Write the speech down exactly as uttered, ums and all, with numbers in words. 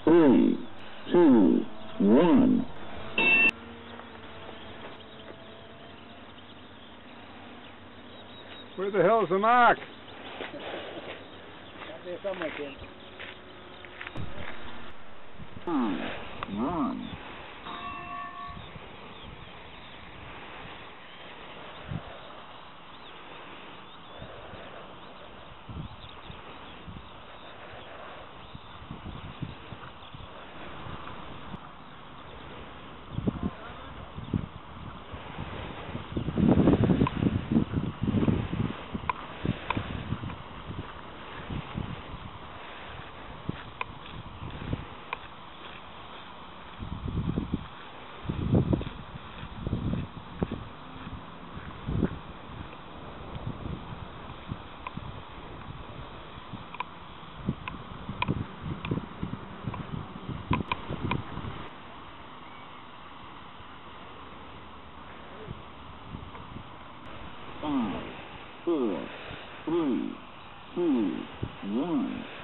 Three, two, one. Where the hell's the mark? Out there somewhere, kid. Two, one. Five, four, three, two, one.